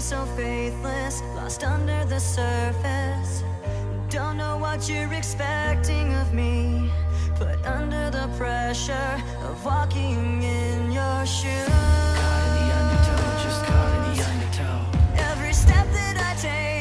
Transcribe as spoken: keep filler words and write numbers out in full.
so faithless, lost under the surface. Don't know what you're expecting of me, put under the pressure of walking in your shoes. Caught in the undertow, just caught in the undertow. Every step that I take